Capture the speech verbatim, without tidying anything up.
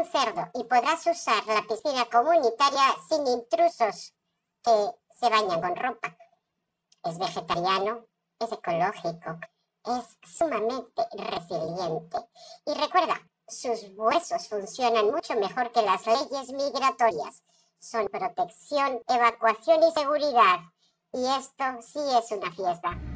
cerdo y podrás usar la piscina comunitaria sin intrusos que se bañan con ropa. Es vegetariano, es ecológico, es sumamente resiliente. Y recuerda, sus huesos funcionan mucho mejor que las leyes migratorias. Son protección, evacuación y seguridad. Y esto sí es una fiesta.